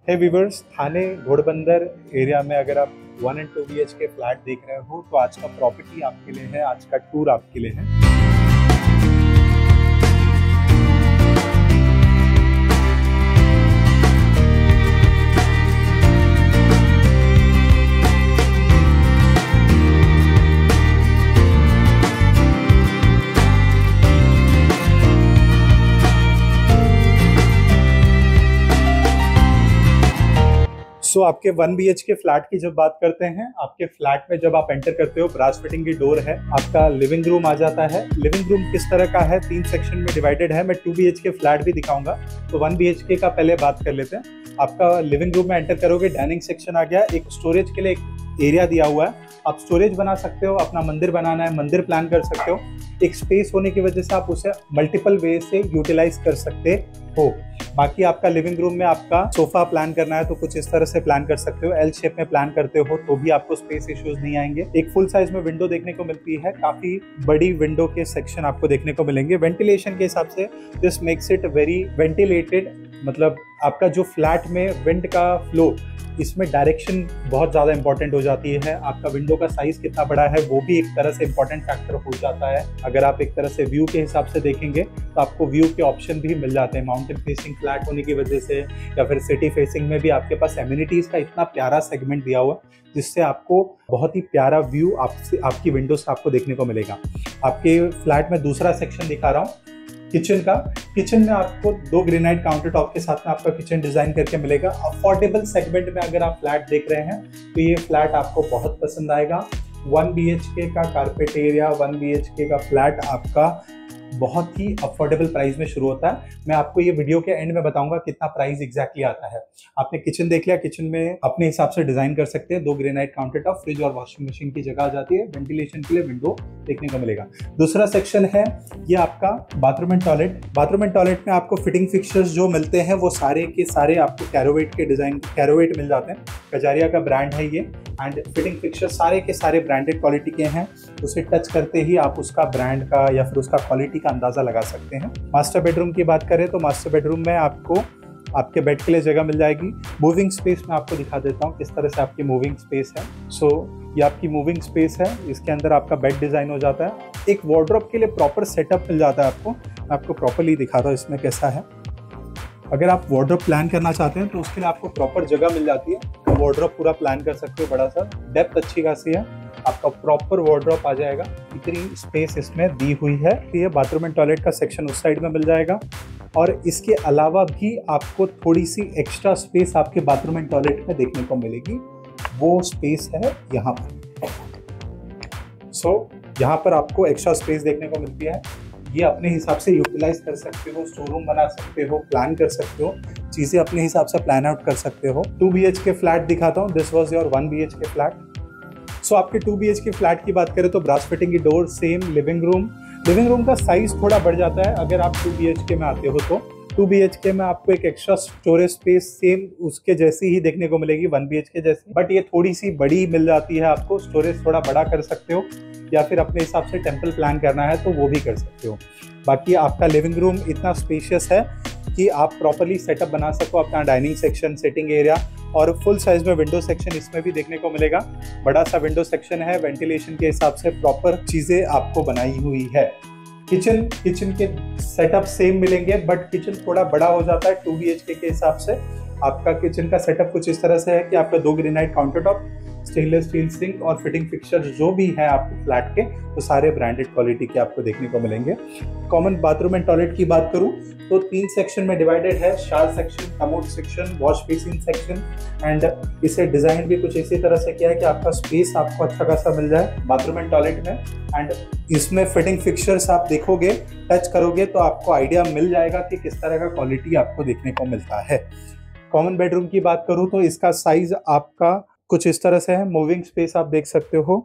है व्यूवर्स, थाने घोड़बंदर एरिया में अगर आप 1 एंड 2 BHK फ्लैट देख रहे हो तो आज का प्रॉपर्टी आपके लिए है, आज का टूर आपके लिए है। आपके 1 BHK फ्लैट की जब बात करते हैं, आपके फ्लैट में जब आप एंटर करते हो ब्रास फिटिंग की डोर है, आपका लिविंग रूम आ जाता है। लिविंग रूम किस तरह का है, 3 सेक्शन में डिवाइडेड है। मैं 2 BHK फ्लैट भी दिखाऊंगा, तो 1 BHK का पहले बात कर लेते हैं। आपका लिविंग रूम में एंटर करोगे, डाइनिंग सेक्शन आ गया, एक स्टोरेज के लिए एक एरिया दिया हुआ है। आप स्टोरेज बना सकते हो, अपना मंदिर बनाना है मंदिर प्लान कर सकते हो। एक स्पेस होने की वजह से आप उसे मल्टीपल वे से यूटिलाइज कर सकते हो। बाकी आपका लिविंग रूम में आपका सोफा प्लान करना है तो कुछ इस तरह से प्लान कर सकते हो। एल शेप में प्लान करते हो तो भी आपको स्पेस इश्यूज नहीं आएंगे। एक फुल साइज में विंडो देखने को मिलती है, काफी बड़ी विंडो के सेक्शन आपको देखने को मिलेंगे। वेंटिलेशन के हिसाब से this makes it very ventilated, मतलब आपका जो फ्लैट में विंड का फ्लो, इसमें डायरेक्शन बहुत ज़्यादा इंपॉर्टेंट हो जाती है। आपका विंडो का साइज कितना बड़ा है वो भी एक तरह से इंपॉर्टेंट फैक्टर हो जाता है। अगर आप एक तरह से व्यू के हिसाब से देखेंगे तो आपको व्यू के ऑप्शन भी मिल जाते हैं। माउंटेन फेसिंग फ्लैट होने की वजह से या फिर सिटी फेसिंग में भी आपके पास एमिनिटीज़ का इतना प्यारा सेगमेंट दिया हुआ जिससे आपको बहुत ही प्यारा व्यू आपकी विंडो से आपको देखने को मिलेगा। आपके फ्लैट में दूसरा सेक्शन दिखा रहा हूँ किचन का। किचन में आपको 2 ग्रेनाइट काउंटर टॉप के साथ में आपका किचन डिजाइन करके मिलेगा। अफोर्डेबल सेगमेंट में अगर आप फ्लैट देख रहे हैं तो ये फ्लैट आपको बहुत पसंद आएगा। 1 BHK का कारपेट एरिया, 1 BHK का फ्लैट आपका बहुत ही अफोर्डेबल प्राइस में शुरू होता है। मैं आपको ये वीडियो के एंड में बताऊंगा कितना प्राइस एग्जैक्टली आता है। आपने किचन देख लिया, किचन में अपने हिसाब से डिजाइन कर सकते हैं। 2 ग्रेनाइट काउंटर टॉप, फ्रिज और वॉशिंग मशीन की जगह आ जाती है। वेंटिलेशन के लिए विंडो देखने को मिलेगा। दूसरा सेक्शन है ये आपका bathroom and toilet. Bathroom and toilet में आपको फिटिंग फिक्सचर्स जो मिलते हैं वो सारे के सारे आपको कैरोवेट के डिजाइन कैरोवेट मिल जाते हैं। कजारिया का ब्रांड है ये, एंड फिटिंग फिक्सचर सारे के सारे ब्रांडेड क्वालिटी के हैं। उसे टच करते ही आप उसका ब्रांड का या फिर उसका क्वालिटी का अंदाजा लगा सकते हैं। मास्टर बेडरूम की बात करें तो मास्टर बेडरूम में आपको आपके बेड के लिए जगह मिल जाएगी। मूविंग स्पेस में आपको दिखा देता हूँ किस तरह से आपकी मूविंग स्पेस है। ये आपकी मूविंग स्पेस है, इसके अंदर आपका बेड डिजाइन हो जाता है। एक वार्डरोब के लिए प्रॉपर सेटअप मिल जाता है आपको। मैं आपको प्रॉपरली दिखाता हूँ इसमें कैसा है। अगर आप वार्डरोब प्लान करना चाहते हैं तो उसके लिए आपको प्रॉपर जगह मिल जाती है। वार्डरोब पूरा प्लान कर सकते हो, बड़ा सा, डेप्थ अच्छी खासी है, आपका प्रॉपर वार्डरोब आ जाएगा। इतनी स्पेस इसमें दी हुई है। ये बाथरूम एंड टॉयलेट का सेक्शन उस साइड में मिल जाएगा और इसके अलावा भी आपको थोड़ी सी एक्स्ट्रा स्पेस आपके बाथरूम एंड टॉयलेट में देखने को मिलेगी। वो स्पेस है यहाँ पर। यहाँ पर आपको एक्स्ट्रा स्पेस देखने को मिलती है। ये अपने हिसाब से यूटिलाइज कर सकते हो, स्टोर रूम बना सकते हो, प्लान कर सकते हो, चीजें अपने हिसाब से प्लान आउट कर सकते हो। 2 BHK फ्लैट दिखाता हूँ। This was your 1 BHK flat. आपके 2 BHK फ्लैट की बात करें तो ब्रास फिटिंग की डोर, सेम लिविंग रूम का साइज थोड़ा बढ़ जाता है अगर आप 2 BHK में आते हो तो। 2 BHK में आपको एक एक्स्ट्रा स्टोरेज स्पेस सेम उसके जैसी ही देखने को मिलेगी, 1 BHK जैसी, बट ये थोड़ी सी बड़ी मिल जाती है आपको। स्टोरेज थोड़ा बड़ा कर सकते हो या फिर अपने हिसाब से टेम्पल प्लान करना है तो वो भी कर सकते हो। बाकी आपका लिविंग रूम इतना स्पेशियस है कि आप प्रॉपरली सेटअप बना सको अपना डाइनिंग सेक्शन, सिटिंग एरिया, और फुल साइज में विंडो सेक्शन इसमें भी देखने को मिलेगा। बड़ा सा विंडो सेक्शन है, वेंटिलेशन के हिसाब से प्रॉपर चीजें आपको बनाई हुई है। किचन के सेटअप सेम मिलेंगे बट किचन थोड़ा बड़ा हो जाता है 2 BHK के हिसाब से। आपका किचन का सेटअप कुछ इस तरह से है कि आपका 2 granite counter top, stainless steel sink और फिटिंग फिक्सचर जो भी है आपके फ्लैट के वो सारे ब्रांडेड क्वालिटी के आपको देखने को मिलेंगे। कॉमन बाथरूम एंड टॉयलेट की बात करूं तो 3 सेक्शन में डिवाइडेड है। Shower section, commode section, wash basin section, and इसे डिजाइन भी कुछ इसी तरह से किया है कि आपका स्पेस आपको अच्छा खासा मिल जाए बाथरूम एंड टॉयलेट में। एंड इसमें फिटिंग फिक्सचर्स आप देखोगे, टच करोगे तो आपको आइडिया मिल जाएगा कि किस तरह का क्वालिटी आपको देखने को मिलता है। कॉमन बेडरूम की बात करूं तो इसका साइज आपका कुछ इस तरह से है। मूविंग स्पेस आप देख सकते हो,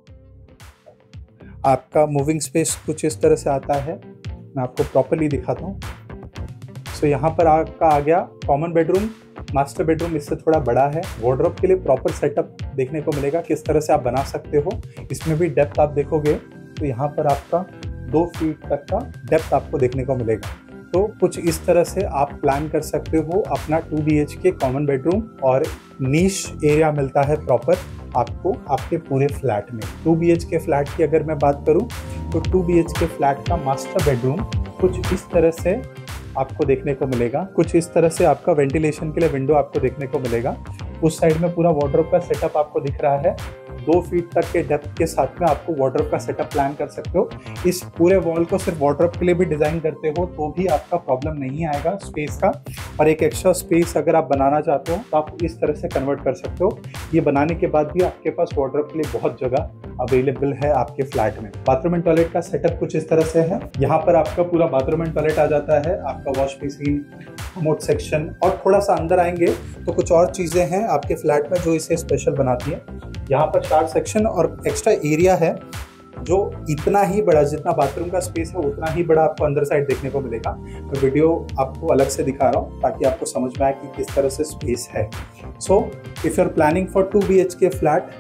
आपका मूविंग स्पेस कुछ इस तरह से आता है। मैं आपको प्रॉपरली दिखाता हूँ। यहाँ पर आपका आ गया कॉमन बेडरूम। मास्टर बेडरूम इससे थोड़ा बड़ा है। वार्डरोब के लिए प्रॉपर सेटअप देखने को मिलेगा, किस तरह से आप बना सकते हो। इसमें भी डेप्थ आप देखोगे तो यहाँ पर आपका 2 फीट तक का डेप्थ आपको देखने को मिलेगा। तो कुछ इस तरह से आप प्लान कर सकते हो अपना 2 BHK कॉमन बेडरूम, और नीश एरिया मिलता है प्रॉपर आपको आपके पूरे फ्लैट में। 2 BHK फ्लैट की अगर मैं बात करूं तो 2 BHK फ्लैट का मास्टर बेडरूम कुछ इस तरह से आपको देखने को मिलेगा। कुछ इस तरह से आपका वेंटिलेशन के लिए विंडो आपको देखने को मिलेगा। उस साइड में पूरा वार्डरोब का सेटअप आपको दिख रहा है। 2 फीट तक के डेप्थ के साथ में आपको वार्डरोब का सेटअप प्लान कर सकते हो। इस पूरे वॉल को सिर्फ वार्डरोब के लिए भी डिजाइन करते हो तो भी आपका प्रॉब्लम नहीं आएगा स्पेस का। और एक एक्स्ट्रा स्पेस अगर आप बनाना चाहते हो तो आप इस तरह से कन्वर्ट कर सकते हो। ये बनाने के बाद भी आपके पास वार्डरोब के लिए बहुत जगह अवेलेबल है आपके फ्लैट में। बाथरूम एंड टॉयलेट का सेटअप कुछ इस तरह से है। यहाँ पर आपका पूरा बाथरूम एंड टॉयलेट आ जाता है, आपका वॉश बेसिन, कमोड सेक्शन, और थोड़ा सा अंदर आएंगे तो कुछ और चीजें हैं आपके फ्लैट में जो इसे स्पेशल बनाती है। यहाँ पर शावर सेक्शन और एक्स्ट्रा एरिया है जो इतना ही बड़ा, जितना बाथरूम का स्पेस है उतना ही बड़ा आपको अंदर साइड देखने को मिलेगा। मैं वीडियो आपको अलग से दिखा रहा हूँ ताकि आपको समझ में आए कि किस तरह से स्पेस है। So if you are planning for 2 BHK flat,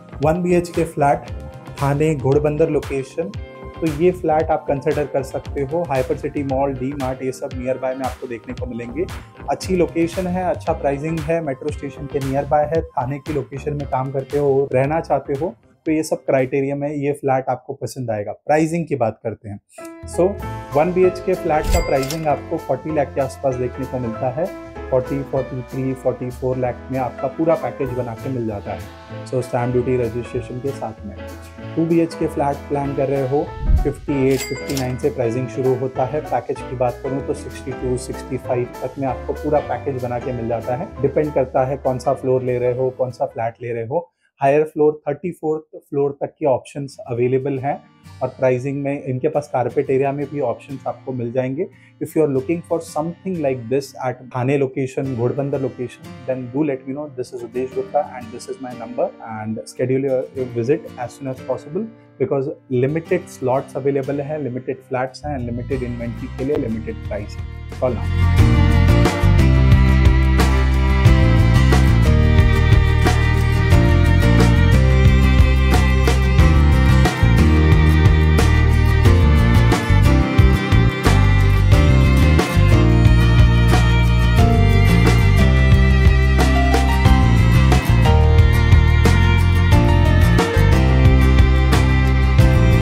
1 BHK flat, Thane Ghodbunder location, तो ये फ्लैट आप कंसिडर कर सकते हो। HyperCity mall, D Mart, ये सब नियर बाय में आपको देखने को मिलेंगे। अच्छी लोकेशन है, अच्छा प्राइसिंग है, मेट्रो स्टेशन के नियर बाय है, थाने की लोकेशन में काम करते हो, रहना चाहते हो, तो ये सब क्राइटेरिया में ये फ्लैट आपको पसंद आएगा। प्राइसिंग की बात करते हैं। सो 1 BHK फ्लैट का प्राइसिंग आपको 40 लाख के आसपास देखने को मिलता है। 40, 43, 44 लाख में आपका पूरा पैकेज बना के मिल जाता है। सो स्टैम्प ड्यूटी रजिस्ट्रेशन के साथ में 2 BHK फ्लैट प्लान कर रहे हो, 58, 59 से प्राइसिंग शुरू होता है। पैकेज की बात करूं तो 62, 65 तक में आपको पूरा पैकेज बना के मिल जाता है। डिपेंड करता है कौन सा फ्लोर ले रहे हो, कौन सा फ्लैट ले रहे हो। हायर फ्लोर 34th फ्लोर तक के ऑप्शंस अवेलेबल हैं, और प्राइसिंग में इनके पास कारपेट एरिया में भी ऑप्शंस आपको मिल जाएंगे। If you are looking for something like this at Thane location, Ghodbunder location, then do let me know. This is Udesh Gupta and this is my number, and schedule your visit as soon as possible because limited slots available है, limited flats हैं, limited inventory के लिए limited price है। Call now.